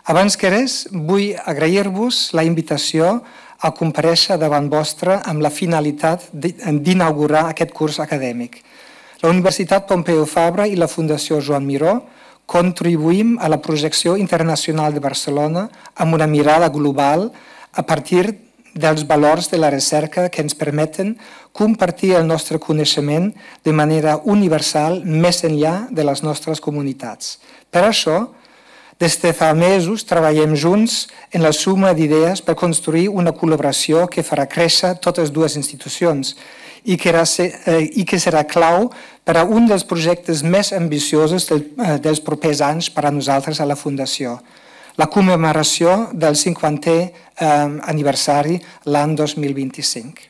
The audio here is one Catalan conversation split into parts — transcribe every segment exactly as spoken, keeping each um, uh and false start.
Abans que res, vull agrair-vos la invitació a comparèixer davant vostre amb la finalitat d'inaugurar aquest curs acadèmic. La Universitat Pompeu Fabra i la Fundació Joan Miró contribuïm a la projecció internacional de Barcelona amb una mirada global a partir dels valors de la recerca que ens permeten compartir el nostre coneixement de manera universal més enllà de les nostres comunitats. Per això, des de fa mesos treballem junts en la suma d'idees per construir una col·laboració que farà créixer totes dues institucions i que, eh, i que serà clau per a un dels projectes més ambiciosos del, eh, dels propers anys per a nosaltres a la Fundació, la commemoració del cinquantè eh, aniversari l'any dos mil vint-i-cinc.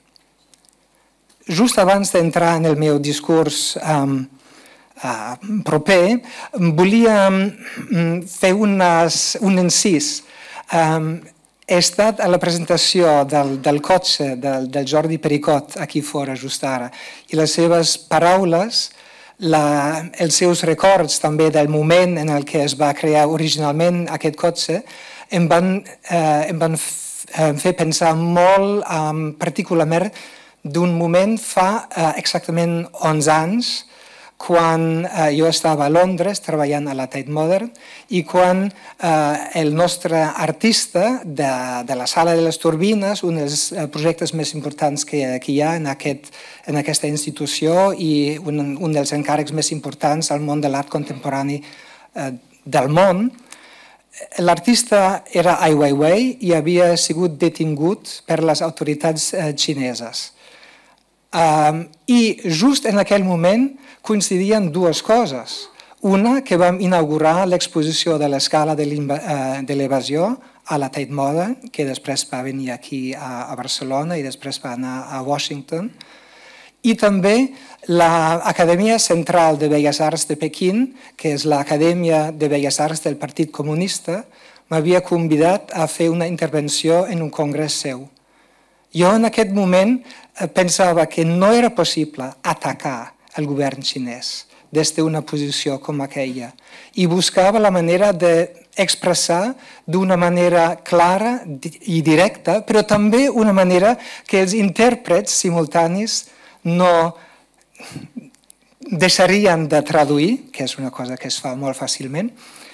Just abans d'entrar en el meu discurs eh, Uh, proper, volia um, fer unes, un incís. Um, he estat a la presentació del, del cotxe del, del Jordi Pericot aquí fora, just ara, i les seves paraules, la, els seus records també del moment en el que es va crear originalment aquest cotxe, em van, uh, em van fer pensar molt, um, particularment d'un moment fa uh, exactament onze anys, quan eh, jo estava a Londres treballant a la Tate Modern i quan eh, el nostre artista de, de la Sala de les Turbines, un dels eh, projectes més importants que, que hi ha en, aquest, en aquesta institució i un, un dels encàrrecs més importants al món de l'art contemporani eh, del món, l'artista era Ai Weiwei i havia sigut detingut per les autoritats eh, xineses. Um, I just en aquell moment coincidien dues coses. Una, que vam inaugurar l'exposició de l'escala de l'evasió a la Tate Modern, que després va venir aquí a Barcelona i després va anar a Washington. I també l'Acadèmia Central de Belles Arts de Pequín, que és l'Acadèmia de Belles Arts del Partit Comunista, m'havia convidat a fer una intervenció en un congrés seu. Jo en aquest moment pensava que no era possible atacar el govern xinès des d'una posició com aquella i buscava la manera d'expressar d'una manera clara i directa, però també una manera que els intèrprets simultanis no deixarien de traduir, que és una cosa que es fa molt fàcilment,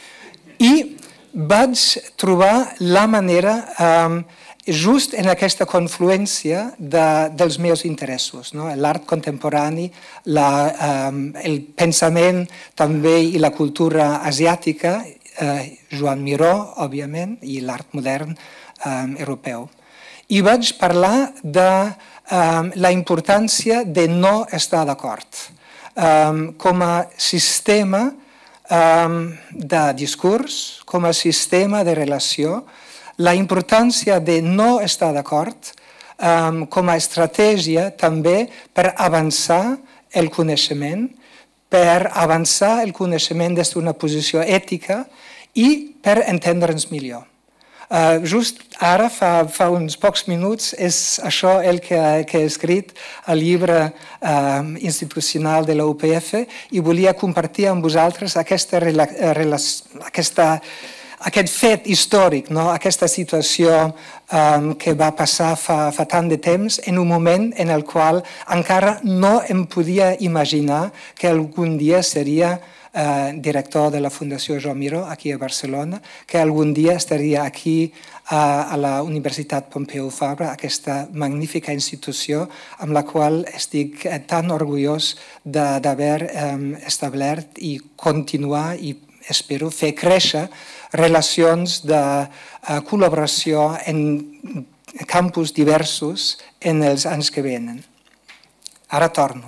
i vaig trobar la manera eh, just en aquesta confluència de, dels meus interessos, no? L'art contemporani, la, um, el pensament també i la cultura asiàtica, eh, Joan Miró, òbviament, i l'art modern um, europeu. I vaig parlar de um, la importància de no estar d'acord um, com a sistema um, de discurs, com a sistema de relació, la importància de no estar d'acord um, com a estratègia també per avançar el coneixement, per avançar el coneixement des d'una posició ètica i per entendre'ns millor. Uh, just ara, fa, fa uns pocs minuts, és això el que, que he escrit al llibre uh, institucional de la U P F i volia compartir amb vosaltres aquesta, aquesta aquest fet històric, no? Aquesta situació um, que va passar fa, fa tant de temps en un moment en el qual encara no em podia imaginar que algun dia seria uh, director de la Fundació Joan Miró aquí a Barcelona, que algun dia estaria aquí uh, a la Universitat Pompeu Fabra, aquesta magnífica institució amb la qual estic tan orgullós d'haver um, establert i continuar i espero fer créixer relacions de uh, col·laboració en campus diversos en els anys que venen. Ara torno.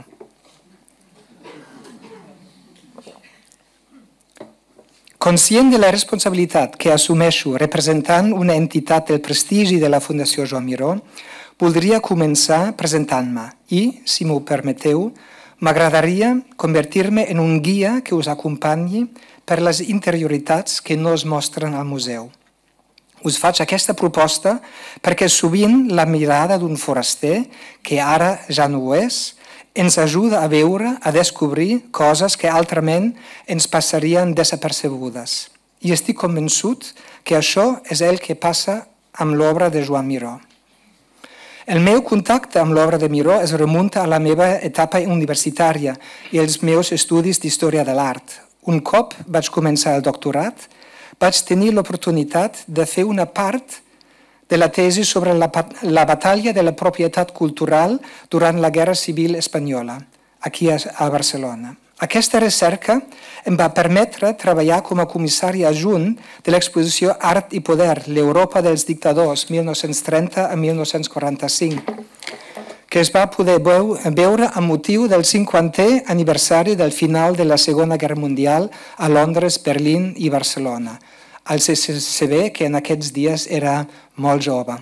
Conscient de la responsabilitat que assumeixo representant una entitat del prestigi de la Fundació Joan Miró, voldria començar presentant-me i, si m'ho permeteu, m'agradaria convertir-me en un guia que us acompanyi per les interioritats que no es mostren al museu. Us faig aquesta proposta perquè sovint la mirada d'un foraster, que ara ja no ho és, ens ajuda a veure, a descobrir coses que altrament ens passarien desapercebudes. i estic convençut que això és el que passa amb l'obra de Joan Miró. El meu contacte amb l'obra de Miró es remunta a la meva etapa universitària i els meus estudis d'història de l'art. Un cop vaig començar el doctorat, vaig tenir l'oportunitat de fer una part de la tesi sobre la, la batalla de la propietat cultural durant la Guerra Civil Espanyola, aquí a, a Barcelona. Aquesta recerca em va permetre treballar com a comissari adjunt de l'exposició Art i Poder, l'Europa dels dictadors, mil nou-cents trenta a mil nou-cents quaranta-cinc, que es va poder veure amb motiu del cinquantè aniversari del final de la Segona Guerra Mundial a Londres, Berlín i Barcelona. El C C B, que en aquests dies era molt jove.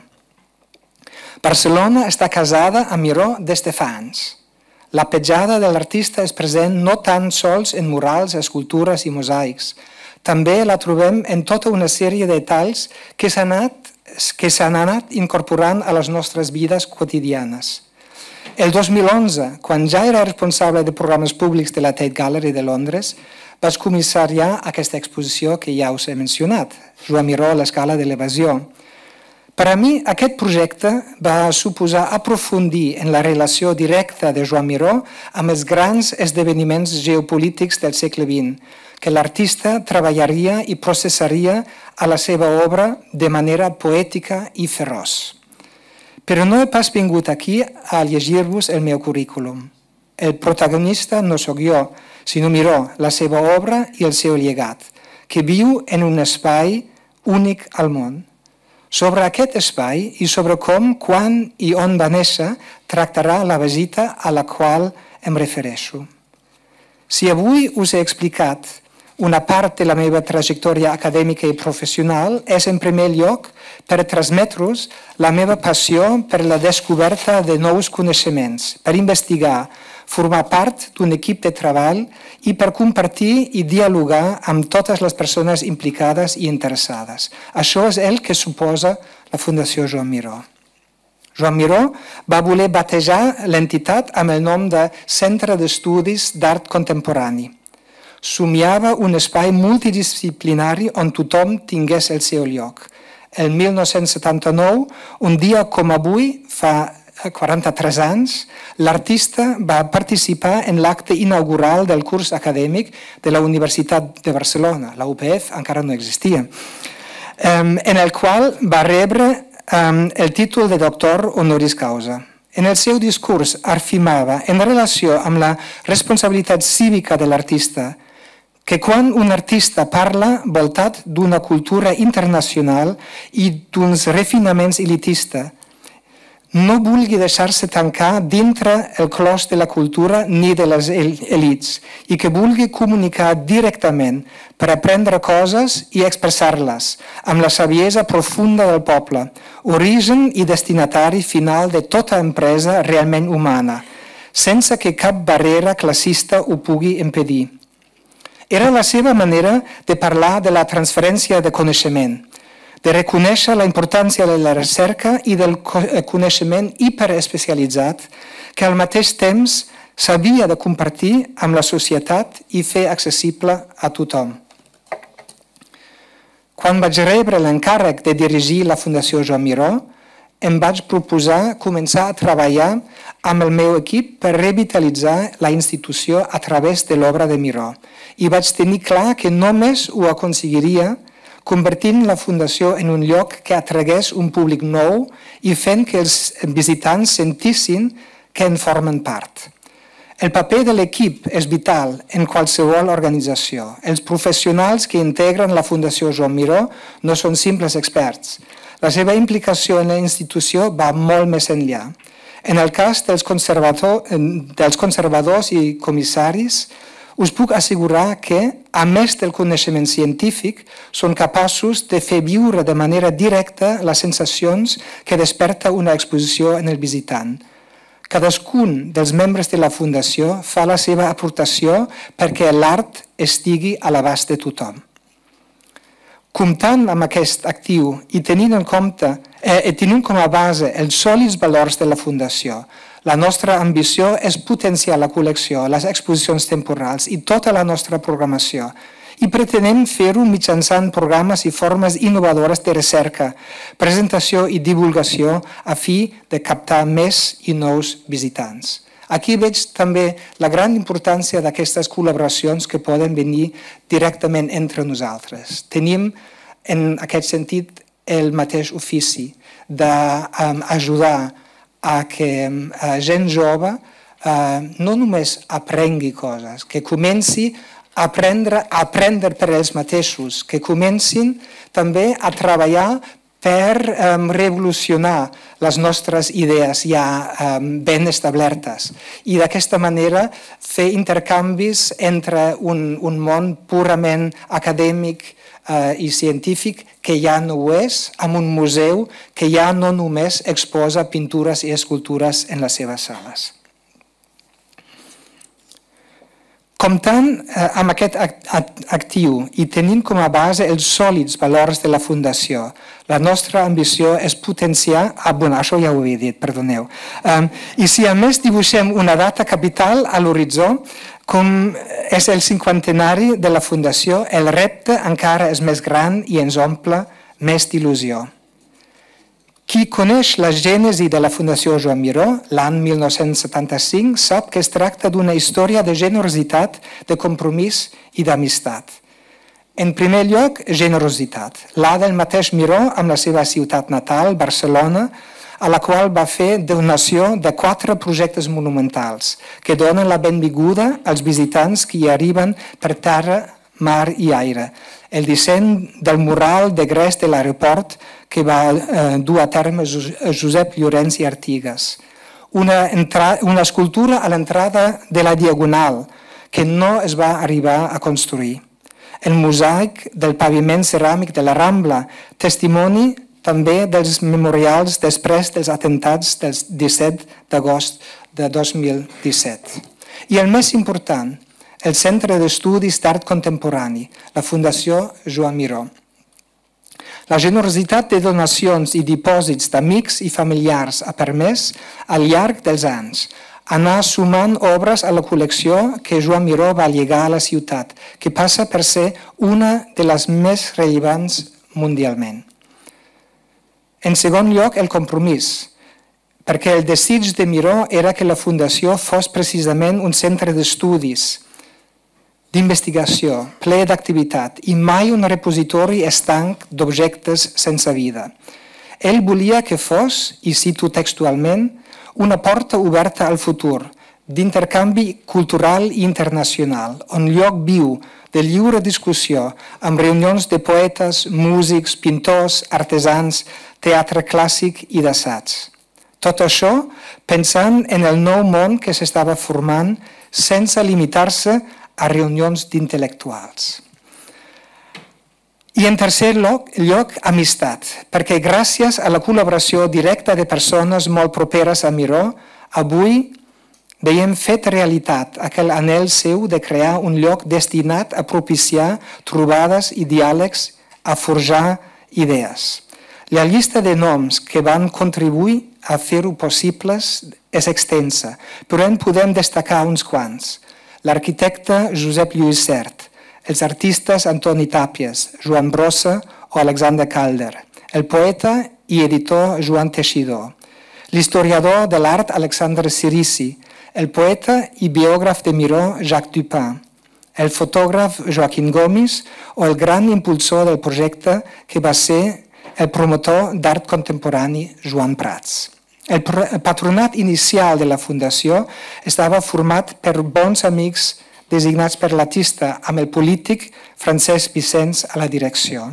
Barcelona està casada amb Miró des de fa anys. La petjada de l'artista és present no tan sols en murals, escultures i mosaics. També la trobem en tota una sèrie de detalls que s'han anat, que s'han anat incorporant a les nostres vides quotidianes. El dos mil onze, quan ja era responsable de programes públics de la Tate Gallery de Londres, vaig comissariar aquesta exposició que ja us he mencionat, Joan Miró a l'escala de l'evasió. Per a mi, aquest projecte va suposar aprofundir en la relació directa de Joan Miró amb els grans esdeveniments geopolítics del segle vint, que l'artista treballaria i processaria a la seva obra de manera poètica i feroç. Però no he pas vingut aquí a llegir-vos el meu currículum. El protagonista no sóc jo, sinó Miró, la seva obra i el seu llegat, que viu en un espai únic al món. Sobre aquest espai i sobre com, quan i on va néixer tractarà la visita a la qual em refereixo. Si avui us he explicat una part de la meva trajectòria acadèmica i professional, és en primer lloc per transmetre-us la meva passió per la descoberta de nous coneixements, per investigar, formar part d'un equip de treball i per compartir i dialogar amb totes les persones implicades i interessades. Això és el que suposa la Fundació Joan Miró. Joan Miró va voler batejar l'entitat amb el nom de Centre d'Estudis d'Art Contemporani. Somiava un espai multidisciplinari on tothom tingués el seu lloc. El mil nou-cents setanta-nou, un dia com avui, fa quaranta-tres anys, l'artista va participar en l'acte inaugural del curs acadèmic de la Universitat de Barcelona, la U P F encara no existia, en el qual va rebre el títol de doctor honoris causa. En el seu discurs afirmava, en relació amb la responsabilitat cívica de l'artista, que quan un artista parla voltat d'una cultura internacional i d'uns refinaments elitistes, no vulgui deixar-se tancar dintre el clos de la cultura ni de les elits i que vulgui comunicar directament per aprendre coses i expressar-les amb la saviesa profunda del poble, origen i destinatari final de tota empresa realment humana, sense que cap barrera classista ho pugui impedir. Era la seva manera de parlar de la transferència de coneixement, de reconèixer la importància de la recerca i del coneixement hiperespecialitzat que al mateix temps s'havia de compartir amb la societat i fer accessible a tothom. Quan vaig rebre l'encàrrec de dirigir la Fundació Joan Miró, em vaig proposar començar a treballar amb el meu equip per revitalitzar la institució a través de l'obra de Miró i vaig tenir clar que només ho aconseguiria convertint la Fundació en un lloc que atragués un públic nou i fent que els visitants sentissin que en formen part. El paper de l'equip és vital en qualsevol organització. Els professionals que integren la Fundació Joan Miró no són simples experts. La seva implicació en la institució va molt més enllà. En el cas dels conservadors i comissaris, us puc assegurar que, a més del coneixement científic, són capaços de fer viure de manera directa les sensacions que desperta una exposició en el visitant. Cadascun dels membres de la Fundació fa la seva aportació perquè l'art estigui a l'abast de tothom. Comptant amb aquest actiu i tenint en compte, eh, tenint com a base els sòlids valors de la Fundació, la nostra ambició és potenciar la col·lecció, les exposicions temporals i tota la nostra programació I pretenem fer-ho mitjançant programes i formes innovadores de recerca, presentació i divulgació a fi de captar més i nous visitants. Aquí veig també la gran importància d'aquestes col·laboracions que poden venir directament entre nosaltres. Tenim, en aquest sentit, el mateix ofici d'ajudar a que gent jove no només aprengui coses, que comenci a aprendre, a aprendre per ells mateixos, que comencin també a treballar per um, revolucionar les nostres idees ja um, ben establertes i d'aquesta manera fer intercanvis entre un, un món purament acadèmic uh, i científic que ja no ho és, amb un museu que ja no només exposa pintures i escultures en les seves sales. Comptant eh, amb aquest actiu i tenint com a base els sòlids valors de la Fundació, la nostra ambició és potenciar... Ah, bueno, això ja ho he dit, perdoneu. Um, I si a més dibuixem una data capital a l'horitzó, com és el cinquantenari de la Fundació, el repte encara és més gran i ens omple més d'il·lusió. Qui coneix la gènesi de la Fundació Joan Miró, l'any mil nou-cents setanta-cinc, sap que es tracta d'una història de generositat, de compromís i d'amistat. En primer lloc, generositat. La del mateix Miró amb la seva ciutat natal, Barcelona, a la qual va fer donació de quatre projectes monumentals que donen la benvinguda als visitants que hi arriben per terra, mar i aire. El disseny del mural de gres de l'aeroport que va eh, dur a terme Josep Llorenç i Artigas. Una, una escultura a l'entrada de la Diagonal que no es va arribar a construir. El mosaic del paviment ceràmic de la Rambla, testimoni també dels memorials després dels atentats del disset d'agost de dos mil disset. I el més important, el Centre d'Estudis d'Art Contemporani, la Fundació Joan Miró. La generositat de donacions i dipòsits d'amics i familiars ha permès, al llarg dels anys, anar sumant obres a la col·lecció que Joan Miró va llegar a la ciutat, que passa per ser una de les més rellevants mundialment. En segon lloc, el compromís, perquè el desig de Miró era que la Fundació fos precisament un centre d'estudis, d'investigació, ple d'activitat i mai un repositori estanc d'objectes sense vida. Ell volia que fos, i cito textualment, una porta oberta al futur, d'intercanvi cultural i internacional, on lloc viu de lliure discussió, amb reunions de poetes, músics, pintors, artesans, teatre clàssic i d'assaig. Tot això pensant en el nou món que s'estava formant sense limitar-se a reunions d'intel·lectuals. I en tercer lloc, lloc, amistat, perquè gràcies a la col·laboració directa de persones molt properes a Miró, avui veiem fet realitat aquell anhel seu de crear un lloc destinat a propiciar trobades i diàlegs, a forjar idees. La llista de noms que van contribuir a fer-ho possibles és extensa, però en podem destacar uns quants. L'arquitecte Josep Lluís Sert, els artistes Antoni Tàpies, Joan Brossa o Alexander Calder, el poeta i editor Joan Teixidor, l'historiador de l'art Alexandre Cirici, el poeta i biògraf de Miró Jacques Dupin, el fotògraf Joaquín Gomis o el gran impulsor del projecte que va ser el promotor d'art contemporani Joan Prats. El patronat inicial de la Fundació estava format per bons amics designats per l'artista, amb el polític Francesc Vicens a la direcció.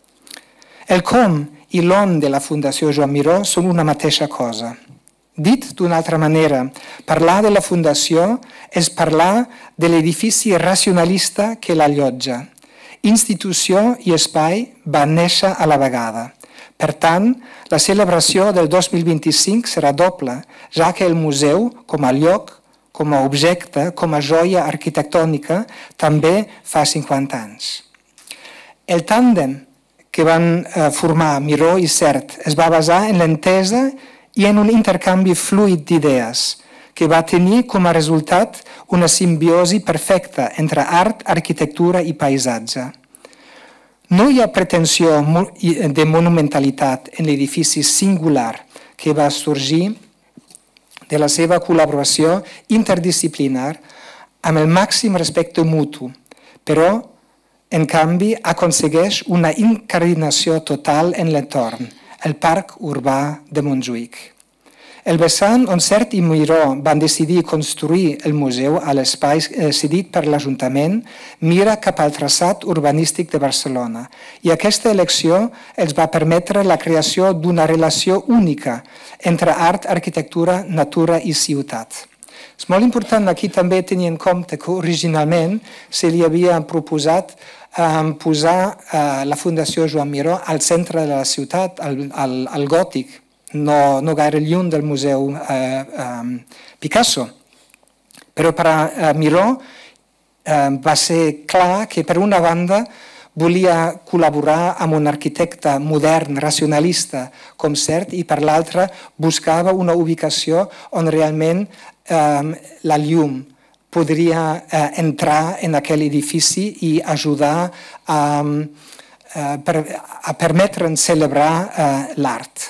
El com i l'on de la Fundació Joan Miró són una mateixa cosa. Dit d'una altra manera, parlar de la Fundació és parlar de l'edifici racionalista que l'allotja. Institució i espai van néixer a la vegada. Per tant, la celebració del dos mil vint-i-cinc serà doble, ja que el museu, com a lloc, com a objecte, com a joia arquitectònica, també fa cinquanta anys. El tàndem que van formar Miró i Sert es va basar en l'entesa i en un intercanvi fluid d'idees, que va tenir com a resultat una simbiosi perfecta entre art, arquitectura i paisatge. No hi ha pretensió de monumentalitat en l'edifici singular que va sorgir de la seva col·laboració interdisciplinar amb el màxim respecte mutu, però, en canvi, aconsegueix una incarnació total en l'entorn, el Parc Urbà de Montjuïc. El vessant on Sert i Miró van decidir construir el museu a l'espai cedit per l'Ajuntament mira cap al traçat urbanístic de Barcelona i aquesta elecció els va permetre la creació d'una relació única entre art, arquitectura, natura i ciutat. És molt important aquí també tenir en compte que originalment se li havia proposat eh, posar eh, la Fundació Joan Miró al centre de la ciutat, al, al, al gòtic, no, no gaire lluny del Museu eh, eh, Picasso. Però per a eh, Miró eh, va ser clar que per una banda volia col·laborar amb un arquitecte modern, racionalista com Sert i per l'altra buscava una ubicació on realment eh, la llum podria eh, entrar en aquell edifici i ajudar a, a, a permetre'n celebrar eh, l'art.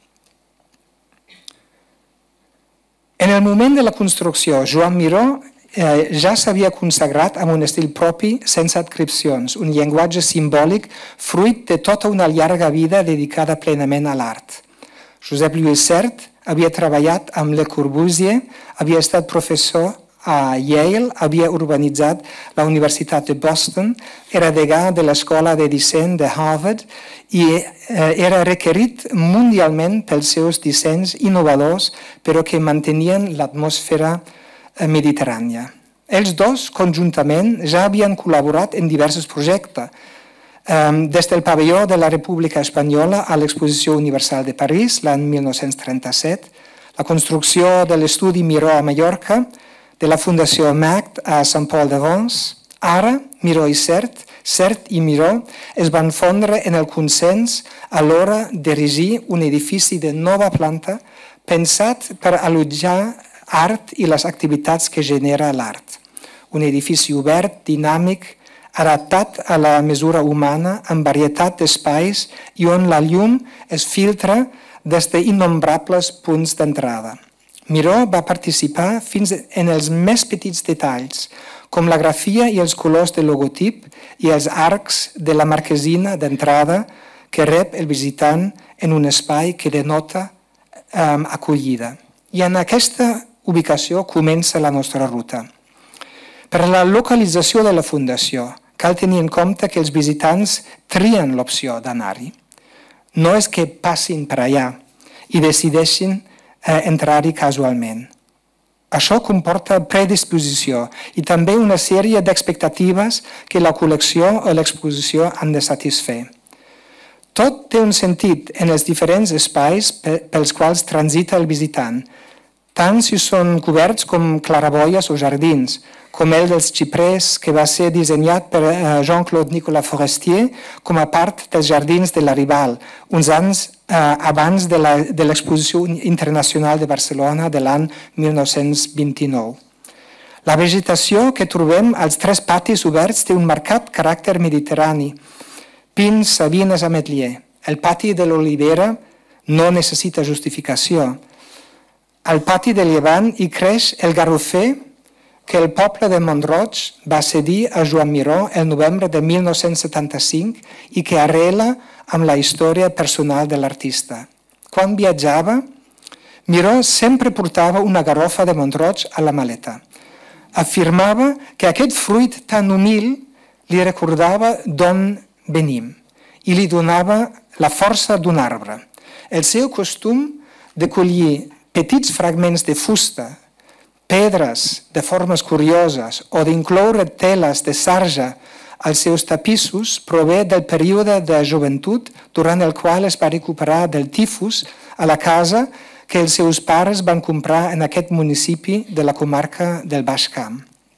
En el moment de la construcció, Joan Miró eh, ja s'havia consagrat amb un estil propi sense adscripcions, un llenguatge simbòlic fruit de tota una llarga vida dedicada plenament a l'art. Josep Lluís Sert havia treballat amb Le Corbusier, havia estat professor a Yale, havia urbanitzat la Universitat de Boston, era degà de l'Escola de Disseny de Harvard i era requerit mundialment pels seus dissenys innovadors, però que mantenien l'atmosfera mediterrània. Els dos, conjuntament, ja havien col·laborat en diversos projectes, des del pavelló de la República Espanyola a l'Exposició Universal de París, l'any mil nou-cents trenta-set, la construcció de l'Estudi Miró a Mallorca, de la Fundació M A C T a Sant Pol de Vence. Ara, Miró i Sert, Sert i Miró es van fondre en el consens a l'hora d'erigir un edifici de nova planta pensat per allotjar art i les activitats que genera l'art. Un edifici obert, dinàmic, adaptat a la mesura humana, amb varietat d'espais i on la llum es filtra des d'innombrables punts d'entrada. Miró va participar fins en els més petits detalls, com la grafia i els colors del logotip i els arcs de la marquesina d'entrada que rep el visitant en un espai que denota um, acollida. I en aquesta ubicació comença la nostra ruta. Per a la localització de la Fundació, cal tenir en compte que els visitants trien l'opció d'anar-hi. No és que passin per allà i decideixin eh, entrar-hi casualment. Això comporta predisposició i també una sèrie d'expectatives que la col·lecció o l'exposició han de satisfer. Tot té un sentit en els diferents espais pels quals transita el visitant, tant si són coberts com claraboies o jardins, com el dels xiprers que va ser dissenyat per Jean-Claude Nicolas Forestier com a part dels jardins de la Rival, uns anys eh, abans de l'Exposició Internacional de Barcelona de l'any mil nou-cents vint-i-nou. La vegetació que trobem als tres patis oberts té un marcat caràcter mediterrani, pins, savines, ametller. El pati de l'Olivera no necessita justificació. Al pati de Llevant hi creix el garrofer que el poble de Mont-roig va cedir a Joan Miró el novembre de mil nou-cents setanta-cinc i que arrela amb la història personal de l'artista. Quan viatjava, Miró sempre portava una garrofa de Mont-roig a la maleta. Afirmava que aquest fruit tan humil li recordava d'on venim i li donava la força d'un arbre. El seu costum de collir petits fragments de fusta, pedres de formes curioses o d'incloure teles de sarja als seus tapissos prové del període de joventut durant el qual es va recuperar del tifus a la casa que els seus pares van comprar en aquest municipi de la comarca del Baix Camp.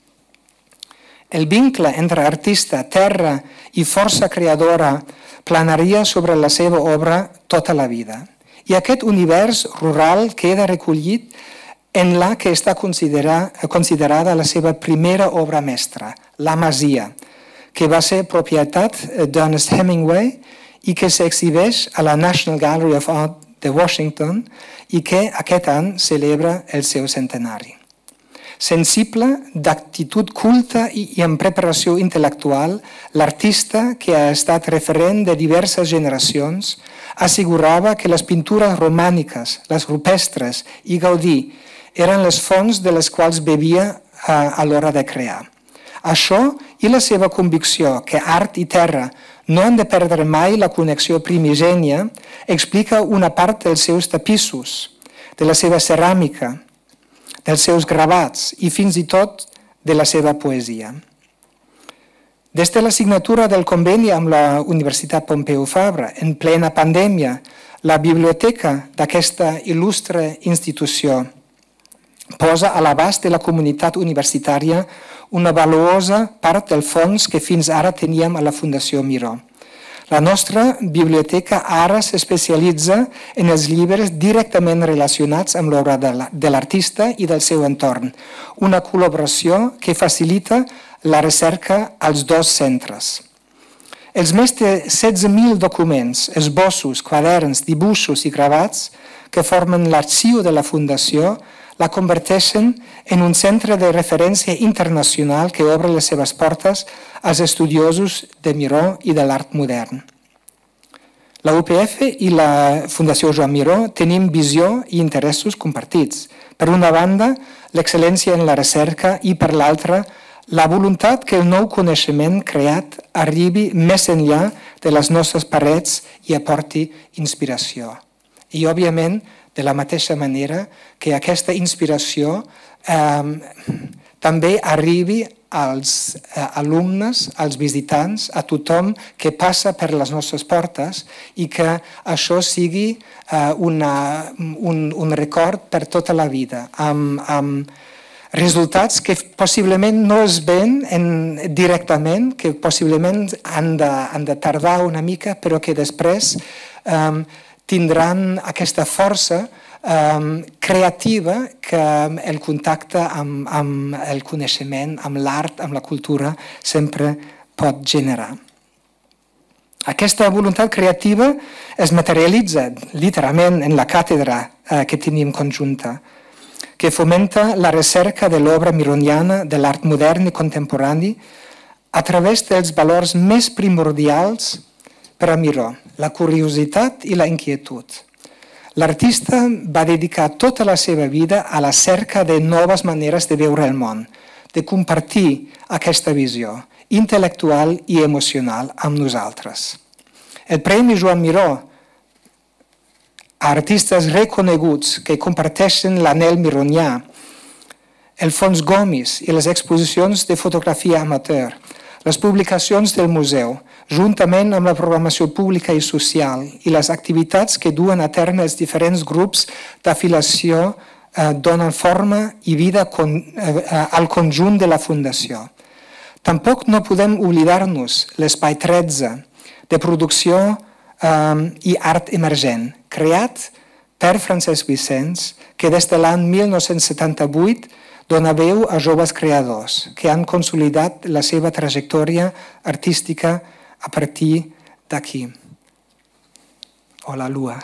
El vincle entre artista, terra i força creadora planaria sobre la seva obra tota la vida. I aquest univers rural queda recollit en la que està considerada la seva primera obra mestra, La Masia, que va ser propietat d'Ernest Hemingway i que s'exhibeix a la National Gallery of Art de Washington i que aquest any celebra el seu centenari. Sensible, d'actitud culta i amb preparació intel·lectual, l'artista, que ha estat referent de diverses generacions, assegurava que les pintures romàniques, les rupestres i Gaudí eren les fonts de les quals bevia a l'hora de crear. Això i la seva convicció que art i terra no han de perdre mai la connexió primigènia explica una part dels seus tapissos, de la seva ceràmica, dels seus gravats i fins i tot de la seva poesia. Des de la signatura del conveni amb la Universitat Pompeu Fabra, en plena pandèmia, la biblioteca d'aquesta il·lustre institució posa a l'abast de la comunitat universitària una valuosa part del fons que fins ara teníem a la Fundació Miró. La nostra biblioteca ara s'especialitza en els llibres directament relacionats amb l'obra de l'artista i del seu entorn, una col·laboració que facilita la recerca als dos centres. Els més de setze mil documents, esbossos, quaderns, dibuixos i gravats que formen l'arxiu de la Fundació la converteixen en un centre de referència internacional que obre les seves portes als estudiosos de Miró i de l'art modern. La U P F i la Fundació Joan Miró tenim visió i interessos compartits. Per una banda, l'excel·lència en la recerca i per l'altra, la voluntat que el nou coneixement creat arribi més enllà de les nostres parets i aporti inspiració. I, òbviament, de la mateixa manera que aquesta inspiració eh, també arribi als eh, alumnes, als visitants, a tothom que passa per les nostres portes i que això sigui eh, una, un, un record per tota la vida, amb, amb resultats que possiblement no es ven en, directament, que possiblement han de, han de tardar una mica, però que després eh, tindran aquesta força eh, creativa que el contacte amb, amb el coneixement, amb l'art, amb la cultura, sempre pot generar. Aquesta voluntat creativa es materialitza literalment en la càtedra eh, que tenim conjunta, que fomenta la recerca de l'obra mironiana, de l'art modern i contemporani, a través dels valors més primordials per a Miró, la curiositat i la inquietud. L'artista va dedicar tota la seva vida a la cerca de noves maneres de veure el món, de compartir aquesta visió intel·lectual i emocional amb nosaltres. El Premi Joan Miró a artistes reconeguts que comparteixen l'anhel mironià, el Fons Gomis i les exposicions de fotografia amateur, les publicacions del museu, juntament amb la programació pública i social i les activitats que duen a terme els diferents grups d'afiliació eh, donen forma i vida con, eh, al conjunt de la Fundació. Tampoc no podem oblidar-nos l'Espai tretze de producció eh, i art emergent, creat per Francesc Vicens, que des de l'any mil nou-cents setanta-vuit dona veu a joves creadors que han consolidat la seva trajectòria artística a partir d'aquí. Hola, Lua.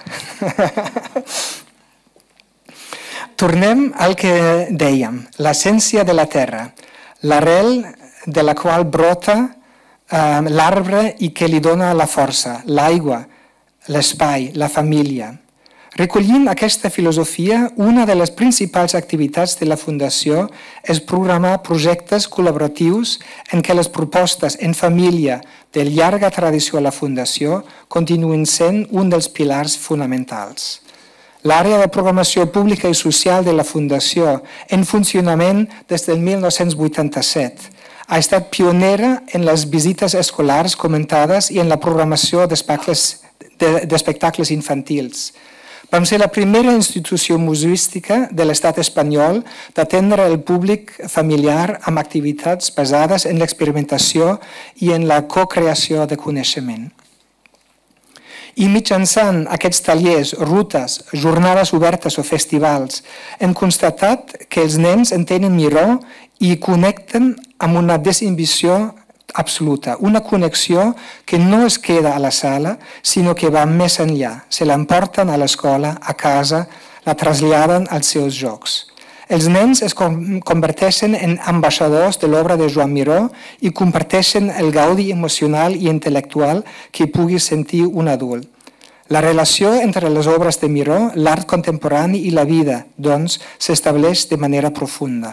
Tornem al que dèiem, l'essència de la terra, l'arrel de la qual brota eh, l'arbre i que li dona la força, l'aigua, l'espai, la família. Recollint aquesta filosofia, una de les principals activitats de la Fundació és programar projectes col·laboratius en què les propostes en família de llarga tradició a la Fundació continuen sent un dels pilars fonamentals. L'àrea de programació pública i social de la Fundació, en funcionament des del mil nou-cents vuitanta-set, ha estat pionera en les visites escolars comentades i en la programació d'espectacles infantils. Vam ser la primera institució museística de l'estat espanyol d'atendre el públic familiar amb activitats basades en l'experimentació i en la co-creació de coneixement. I mitjançant aquests tallers, rutes, jornades obertes o festivals, hem constatat que els nens entenen Miró i connecten amb una desinhibició absoluta, una connexió que no es queda a la sala, sinó que va més enllà. Se l'emporten a l'escola, a casa, la traslladen als seus jocs. Els nens es converteixen en ambaixadors de l'obra de Joan Miró i comparteixen el gaudi emocional i intel·lectual que pugui sentir un adult. La relació entre les obres de Miró, l'art contemporani i la vida, doncs, s'estableix de manera profunda.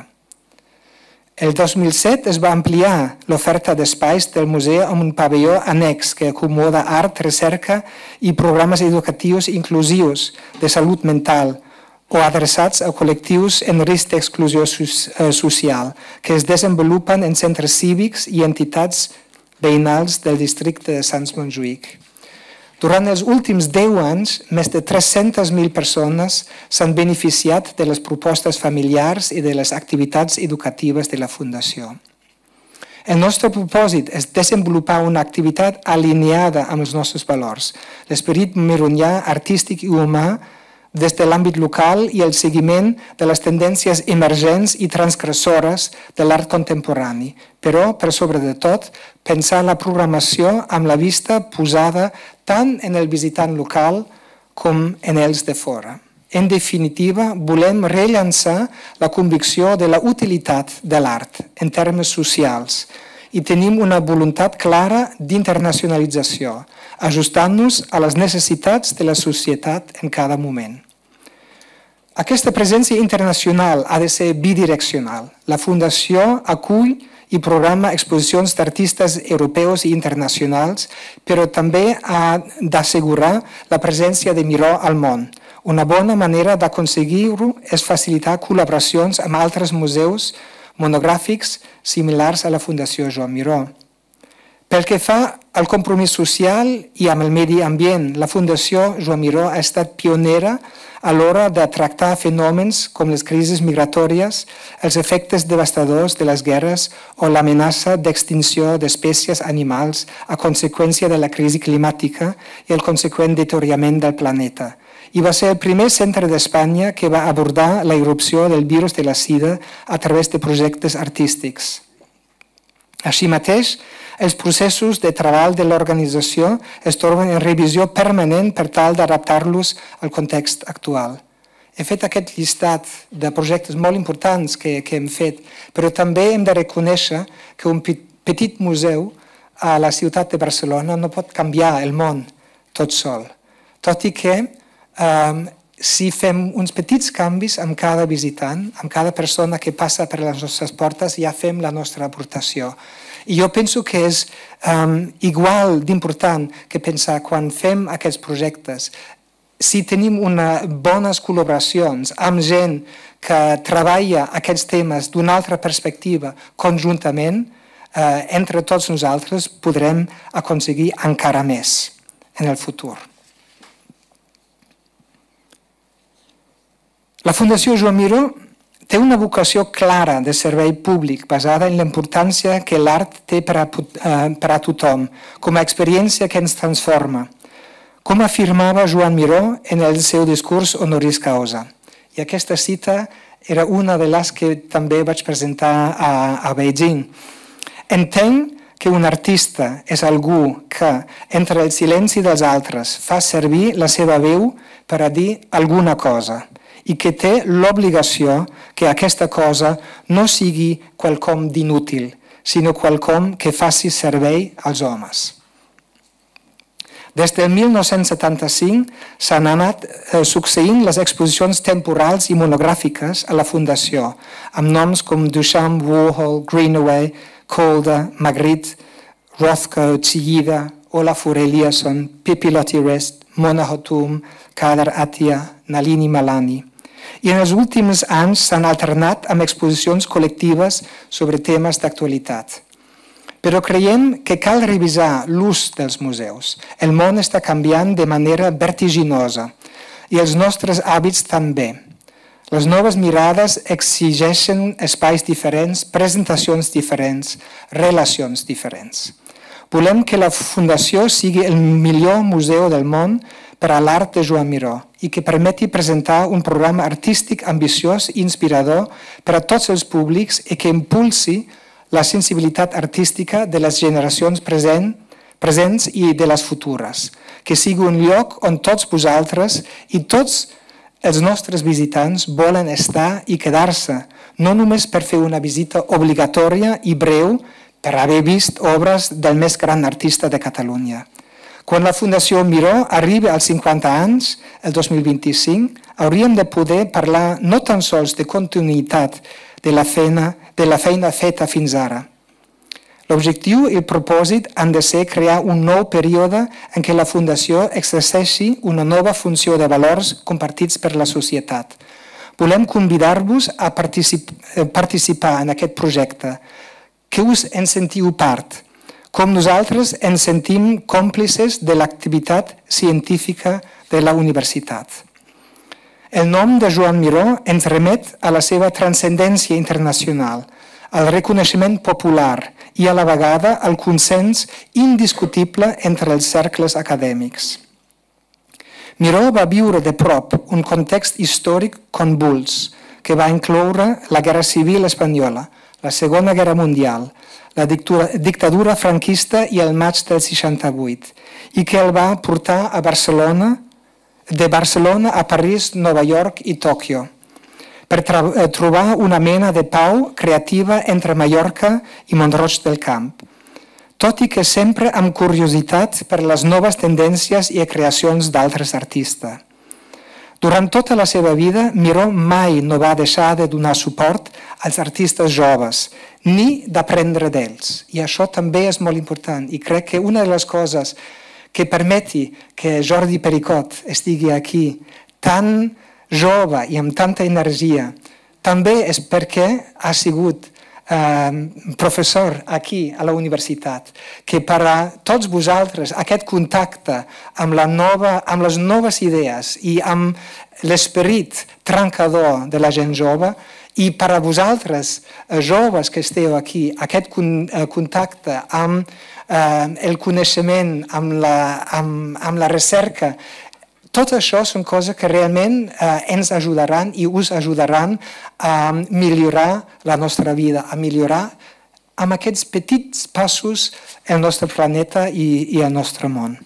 El dos mil set es va ampliar l'oferta d'espais del museu amb un pavelló annex que acomoda art, recerca i programes educatius inclusius de salut mental o adreçats a col·lectius en risc d'exclusió social que es desenvolupen en centres cívics i entitats veïnals del districte de Sants-Montjuïc. Durant els últims deu anys, més de tres-centes mil persones s'han beneficiat de les propostes familiars i de les activitats educatives de la Fundació. El nostre propòsit és desenvolupar una activitat alineada amb els nostres valors, l'esperit mironià, artístic i humà, des de l'àmbit local i el seguiment de les tendències emergents i transgressores de l'art contemporani, però, per sobre de tot, pensar la programació amb la vista posada tant en el visitant local com en els de fora. En definitiva, volem rellançar la convicció de la utilitat de l'art en termes socials i tenim una voluntat clara d'internacionalització, ajustant-nos a les necessitats de la societat en cada moment. Aquesta presència internacional ha de ser bidireccional. La Fundació acull i programa exposicions d'artistes europeus i internacionals, però també ha d'assegurar la presència de Miró al món. Una bona manera d'aconseguir-ho és facilitar col·laboracions amb altres museus monogràfics similars a la Fundació Joan Miró. Pel que fa al compromís social i amb el medi ambient, la Fundació Joan Miró ha estat pionera a l'hora de tractar fenòmens com les crisis migratòries, els efectes devastadors de les guerres o l'amenaça d'extinció d'espècies animals a conseqüència de la crisi climàtica i el conseqüent deteriorament del planeta. I va ser el primer centre d'Espanya que va abordar la irrupció del virus de la sida a través de projectes artístics. Així mateix, els processos de treball de l'organització es troben en revisió permanent per tal d'adaptar-los al context actual. He fet aquest llistat de projectes molt importants que, que hem fet, però també hem de reconèixer que un petit museu a la ciutat de Barcelona no pot canviar el món tot sol, tot i que eh, si fem uns petits canvis amb cada visitant, amb cada persona que passa per les nostres portes, ja fem la nostra aportació. I jo penso que és um, igual d'important que pensar quan fem aquests projectes. Si tenim unes bones col·laboracions amb gent que treballa aquests temes d'una altra perspectiva conjuntament, eh, entre tots nosaltres podrem aconseguir encara més en el futur. La Fundació Joan Miró té una vocació clara de servei públic basada en la importància que l'art té per a, per a tothom, com a experiència que ens transforma, com afirmava Joan Miró en el seu discurs honoris causa. I aquesta cita era una de les que també vaig presentar a, a Beijing. Entenc que un artista és algú que, entre el silenci dels altres, fa servir la seva veu per a dir alguna cosa, i que té l'obligació que aquesta cosa no sigui quelcom d'inútil, sinó quelcom que faci servei als homes. Des del mil nou-cents setanta-cinc s'han anat succeint les exposicions temporals i monogràfiques a la Fundació, amb noms com Duchamp, Warhol, Greenaway, Calder, Magritte, Rothko, Chillida, Olafur Eliasson, Pippi Lottie-Rest, Mona Hatoum, Kader Attia, Nalini Malani. I en els últims anys s'han alternat amb exposicions col·lectives sobre temes d'actualitat. Però creiem que cal revisar l'ús dels museus. El món està canviant de manera vertiginosa i els nostres hàbits també. Les noves mirades exigeixen espais diferents, presentacions diferents, relacions diferents. Volem que la Fundació sigui el millor museu del món per a l'art de Joan Miró i que permeti presentar un programa artístic ambiciós i inspirador per a tots els públics i que impulsi la sensibilitat artística de les generacions present, presents i de les futures. Que sigui un lloc on tots vosaltres i tots els nostres visitants volen estar i quedar-se, no només per fer una visita obligatòria i breu per haver vist obres del més gran artista de Catalunya. Quan la Fundació Miró arribi als cinquanta anys, el dos mil vint-i-cinc, hauríem de poder parlar no tan sols de continuïtat de la feina, de la feina feta fins ara. L'objectiu i el propòsit han de ser crear un nou període en què la Fundació exerceixi una nova funció de valors compartits per la societat. Volem convidar-vos a particip participar en aquest projecte, que us en sentiu part, com nosaltres ens sentim còmplices de l'activitat científica de la universitat. El nom de Joan Miró ens remet a la seva transcendència internacional, al reconeixement popular i a la vegada al consens indiscutible entre els cercles acadèmics. Miró va viure de prop un context històric convuls que va incloure la Guerra Civil Espanyola, la Segona Guerra Mundial, la dictadura franquista i el maig del seixanta-vuit, i que el va portar a Barcelona, de Barcelona a París, Nova York i Tòquio, per trobar una mena de pau creativa entre Mallorca i Mont-roig del Camp, tot i que sempre amb curiositat per les noves tendències i creacions d'altres artistes. Durant tota la seva vida, Miró mai no va deixar de donar suport als artistes joves, ni d'aprendre d'ells. I això també és molt important. I crec que una de les coses que permeti que Jordi Pericot estigui aquí tan jove i amb tanta energia, també és perquè ha sigut eh, professor aquí a la universitat, que per a tots vosaltres aquest contacte amb, la nova, amb les noves idees i amb l'esperit trencador de la gent jove, i per a vosaltres, eh, joves que esteu aquí, aquest con, eh, contacte amb eh, el coneixement, amb la, amb, amb la recerca, tot això són coses que realment eh, ens ajudaran i us ajudaran a millorar la nostra vida, a millorar amb aquests petits passos el nostre planeta i, i el nostre món.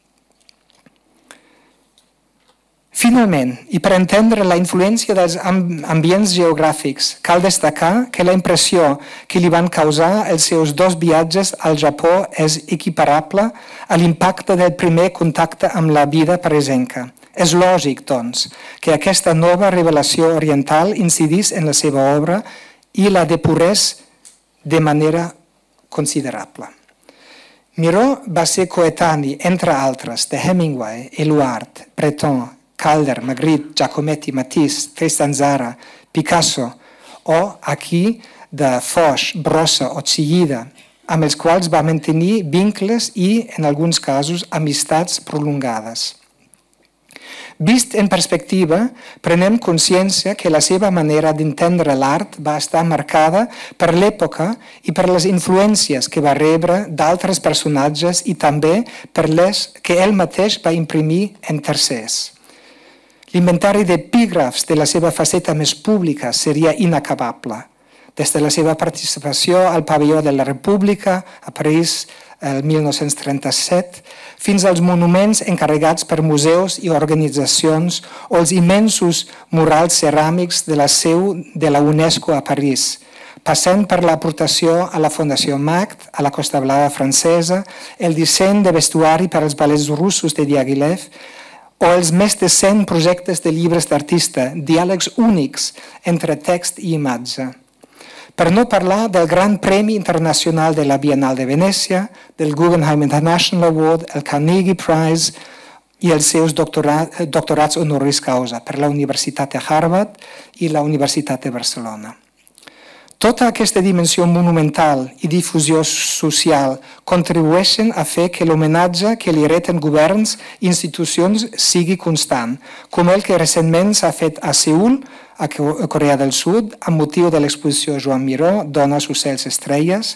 Finalment, i per entendre la influència dels ambients geogràfics, cal destacar que la impressió que li van causar els seus dos viatges al Japó és equiparable a l'impacte del primer contacte amb la vida parisenca. És lògic, doncs, que aquesta nova revelació oriental incidís en la seva obra i la depurés de manera considerable. Miró va ser coetani, entre altres, de Hemingway, Éluard, Breton, Calder, Magritte, Giacometti, Matisse, Tristan Tzara, Picasso o aquí de Foix, Brossa o Chillida, amb els quals va mantenir vincles i, en alguns casos, amistats prolongades. Vist en perspectiva, prenem consciència que la seva manera d'entendre l'art va estar marcada per l'època i per les influències que va rebre d'altres personatges i també per les que ell mateix va imprimir en tercers. L'inventari d'epígrafs de la seva faceta més pública seria inacabable, des de la seva participació al Pavelló de la República, a París, el mil nou-cents trenta-set, fins als monuments encarregats per museus i organitzacions o els immensos murals ceràmics de la seu de la UNESCO a París, passant per l'aportació a la Fundació Magd, a la Costa Blava francesa, el disseny de vestuari per als ballets russos de Diaghilev, o els més de cent projectes de llibres d'artista, diàlegs únics entre text i imatge. Per no parlar del Gran Premi Internacional de la Biennal de Venècia, del Guggenheim International Award, el Carnegie Prize i els seus doctorats, doctorats honoris causa per la Universitat de Harvard i la Universitat de Barcelona. Tota aquesta dimensió monumental i difusió social contribueixen a fer que l'homenatge que li reten governs i institucions sigui constant, com el que recentment s'ha fet a Seül, a Corea del Sud, amb motiu de l'exposició Joan Miró, Dones, ocells, estrelles,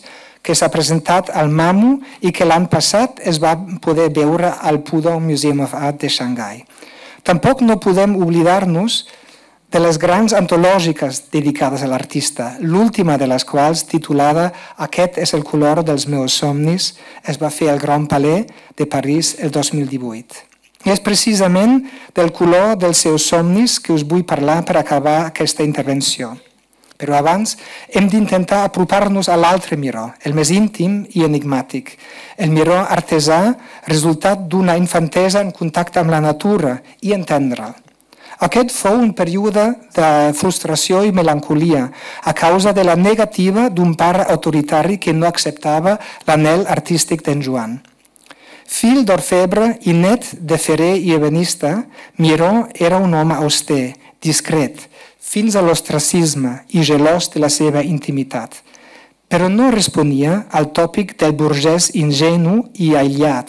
que s'ha presentat al MAMU i que l'any passat es va poder veure al Pudong Museum of Art de Xangai. Tampoc no podem oblidar-nos de les grans antològiques dedicades a l'artista, l'última de les quals, titulada Aquest és el color dels meus somnis, es va fer al Grand Palais de París el dos mil divuit. I és precisament del color dels seus somnis que us vull parlar per acabar aquesta intervenció. Però abans hem d'intentar apropar-nos a l'altre miró, el més íntim i enigmàtic, el miró artesà, resultat d'una infantesa en contacte amb la natura i entendre'l. Aquest fou un període de frustració i melancolia a causa de la negativa d'un pare autoritari que no acceptava l'anhel artístic d'en Joan. Fill d'orfebre i net de ferrer i ebenista, Miró era un home auster, discret, fins a l'ostracisme i gelós de la seva intimitat. Però no responia al tòpic del burgès ingenu i aïllat,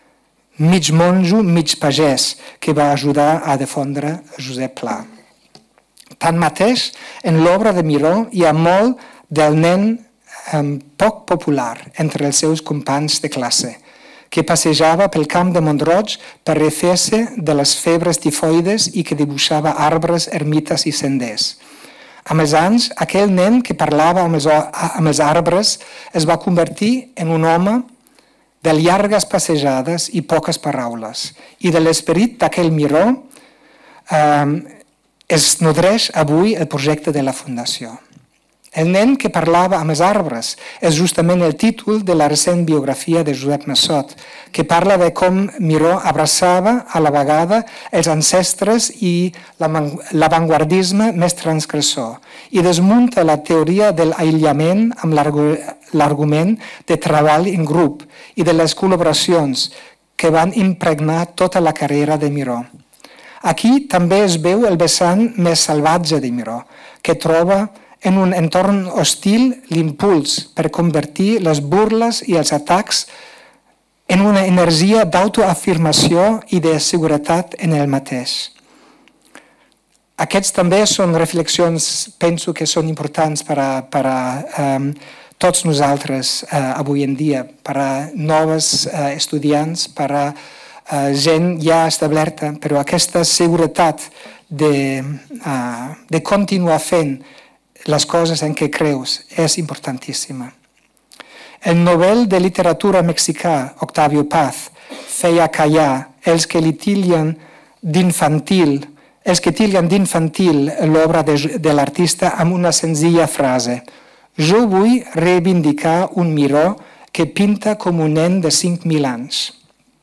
mig monjo, mig pagès, que va ajudar a difondre Josep Pla. Tanmateix, en l'obra de Miró hi ha molt del nen eh, poc popular entre els seus companys de classe, que passejava pel camp de Mont-roig per refer-se de les febres tifoides i que dibuixava arbres, ermites i senders. Amb els anys, aquell nen que parlava amb els, amb els arbres es va convertir en un home de llargues passejades i poques paraules, i de l'esperit d'aquell Miró eh, es nodreix avui el projecte de la Fundació. El nen que parlava amb els arbres és justament el títol de la recent biografia de Josep Massot, que parla de com Miró abraçava a la vegada els ancestres i l'avantguardisme més transgressor i desmunta la teoria de l'aïllament amb l'argument de treball en grup i de les col·laboracions que van impregnar tota la carrera de Miró. Aquí també es veu el vessant més salvatge de Miró, que troba en un entorn hostil l'impuls per convertir les burles i els atacs en una energia d'autoafirmació i de seguretat en el mateix. Aquests també són reflexions, penso que són importants per a, per a um, tots nosaltres uh, avui en dia, per a noves uh, estudiants, per a uh, gent ja establerta, però aquesta seguretat de, uh, de continuar fent les coses en què creus és importantíssima. El novel de literatura mexicà, Octavio Paz, feia callar els que li tillen d'infantil, els que tillen d'infantil l'obra de, de l'artista amb una senzilla frase: «Jo vull reivindicar un Miró que pinta com un nen de cinc mil anys».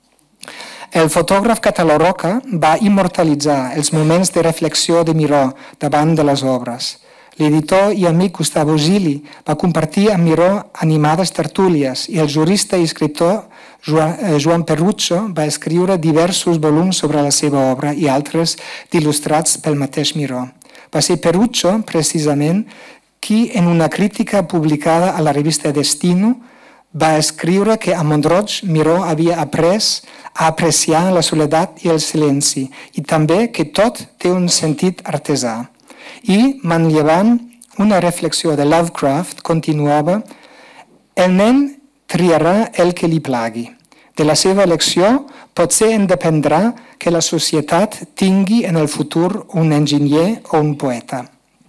El fotògraf Català Roca va immortalitzar els moments de reflexió de Miró davant de les obres. L'editor i amic Gustavo Gili va compartir amb Miró animades tertúlies i el jurista i escriptor Joan Perrucho va escriure diversos volums sobre la seva obra i altres il·lustrats pel mateix Miró. Va ser Perrucho, precisament, qui en una crítica publicada a la revista Destino va escriure que a Mont-roig Miró havia après a apreciar la soledat i el silenci i també que tot té un sentit artesà. I, manllevant una reflexió de Lovecraft, continuava: el nen triarà el que li plagui. De la seva elecció potser en dependrà que la societat tingui en el futur un enginyer o un poeta.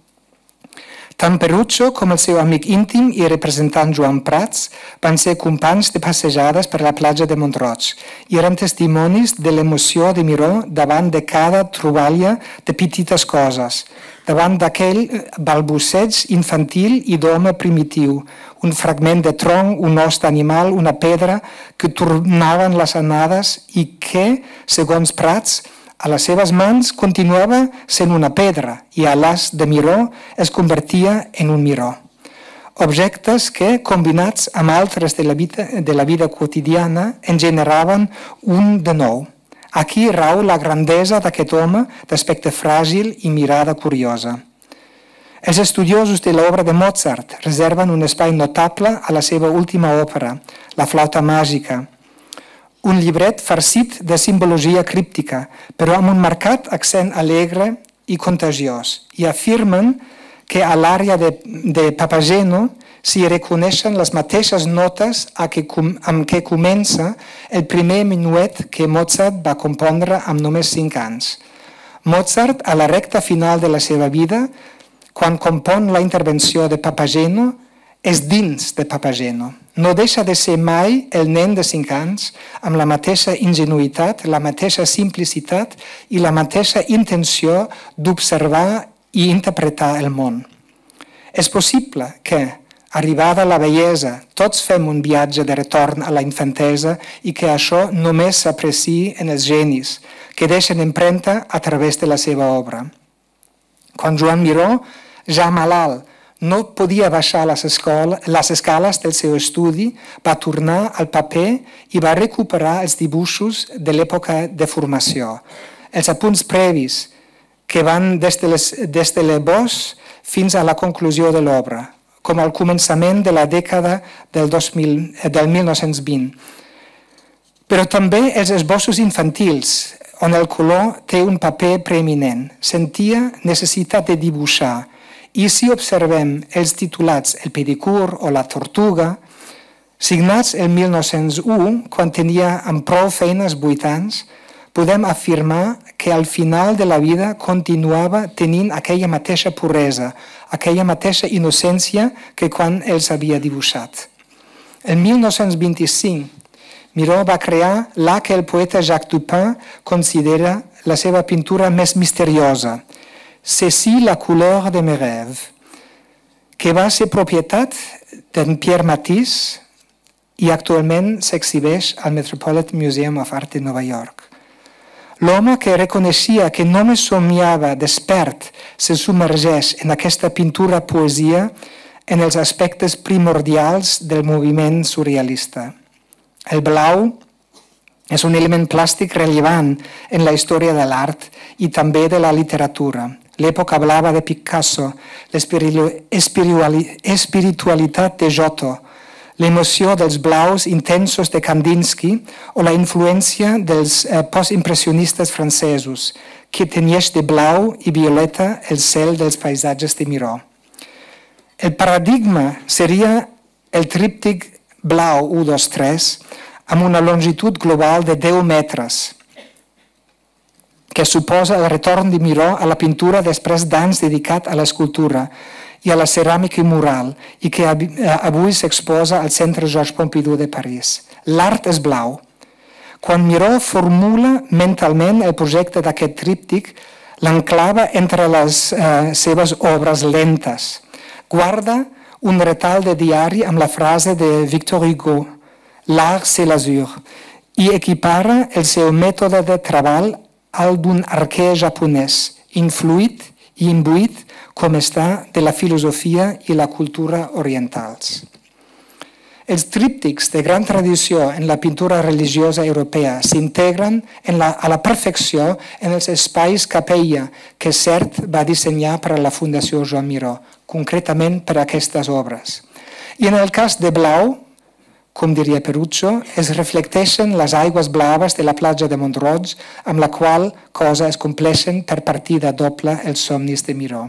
Tant Perrucho com el seu amic íntim i representant Joan Prats van ser companys de passejades per la platja de Mont-roig i eren testimonis de l'emoció de Miró davant de cada troballa de petites coses, davant d'aquell balbuceig infantil i d'home primitiu, un fragment de tronc, un os d'animal, una pedra que tornaven les anades i que, segons Prats, a les seves mans continuava sent una pedra i a l'as de Miró es convertia en un Miró. Objectes que, combinats amb altres de la vida, de la vida quotidiana, en generaven un de nou. Aquí rau la grandesa d'aquest home d'aspecte fràgil i mirada curiosa. Els estudiosos de l'obra de Mozart reserven un espai notable a la seva última òpera, La flauta màgica, un llibret farcit de simbologia críptica, però amb un marcat accent alegre i contagiós, i afirmen que a l'àrea de, de Papageno s'hi reconeixen les mateixes notes amb què comença el primer minuet que Mozart va compondre amb només cinc anys. Mozart, a la recta final de la seva vida, quan compon la intervenció de Papageno, és dins de Papageno. No deixa de ser mai el nen de cinc anys amb la mateixa ingenuïtat, la mateixa simplicitat i la mateixa intenció d'observar i interpretar el món. És possible que, arribada la bellesa, tots fem un viatge de retorn a la infantesa i que això només s'apreciï en els genis, que deixen empremta a través de la seva obra. Quan Joan Miró, ja malalt, no podia baixar les, escoles, les escales del seu estudi, va tornar al paper i va recuperar els dibuixos de l'època de formació. Els apunts previs que van des de, les, des de l'ebós fins a la conclusió de l'obra, com al començament de la dècada del, dos mil, del mil nou-cents vint. Però també els esbossos infantils, on el color té un paper preeminent. Sentia necessitat de dibuixar, i si observem els titulats El Pedicur o La Tortuga, signats el mil nou-cents u, quan tenia amb prou feines vuit anys, podem afirmar que al final de la vida continuava tenint aquella mateixa puresa, aquella mateixa innocència que quan els havia dibuixat. El mil nou-cents vint-i-cinc, Miró va crear la que el poeta Jacques Dupin considera la seva pintura més misteriosa, Ceci la couleur de mes rêves, que va ser propietat d'en Pierre Matisse i actualment s'exhibeix al Metropolitan Museum of Art de Nova York. L'home que reconeixia que només somiava despert se submergeix en aquesta pintura poesia en els aspectes primordials del moviment surrealista. El blau és un element plàstic rellevant en la història de l'art i també de la literatura. L'època blava de Picasso, l'espiritualitat de Giotto, l'emoció dels blaus intensos de Kandinsky o la influència dels postimpressionistes francesos, que tenyeix de blau i violeta el cel dels paisatges de Miró. El paradigma seria el tríptic blau u, dos, tres, amb una longitud global de deu metres, que suposa el retorn de Miró a la pintura després d'anys dedicat a l'escultura i a la ceràmica mural i que avui s'exposa al Centre Georges Pompidou de París. L'art és blau. Quan Miró formula mentalment el projecte d'aquest tríptic, l'enclava entre les eh, seves obres lentes. Guarda un retall de diari amb la frase de Victor Hugo, l'art c'est l'azur, i equipara el seu mètode de treball al d'un arquer japonès, influït i imbuït com està de la filosofia i la cultura orientals. Els tríptics de gran tradició en la pintura religiosa europea s'integren a la perfecció en els espais capella que Sert va dissenyar per a la Fundació Joan Miró, concretament per a aquestes obres. I en el cas de blau, com diria Peruccio, es reflecteixen les aigües blaves de la platja de Mont-roig, amb la qual cosa es compleixen per partida doble els somnis de Miró.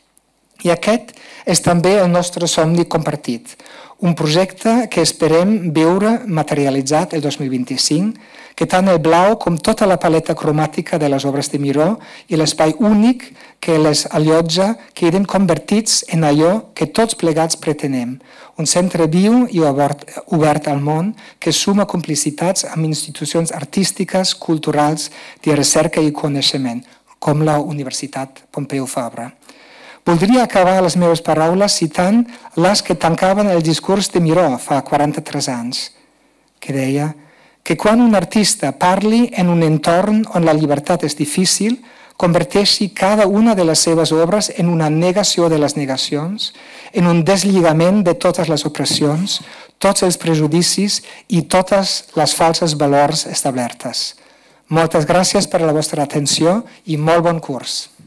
I aquest és també el nostre somni compartit, un projecte que esperem veure materialitzat el dos mil vint-i-cinc, que tant el blau com tota la paleta cromàtica de les obres de Miró i l'espai únic que les allotja queden convertits en allò que tots plegats pretenem, un centre viu i obert al món que suma complicitats amb institucions artístiques, culturals, de recerca i coneixement, com la Universitat Pompeu Fabra. Voldria acabar les meves paraules citant les que tancaven el discurs de Miró fa quaranta-tres anys, que deia que quan un artista parli en un entorn on la llibertat és difícil, converteixi cada una de les seves obres en una negació de les negacions, en un deslligament de totes les opressions, tots els prejudicis i totes les falses valors establertes. Moltes gràcies per la vostra atenció i molt bon curs.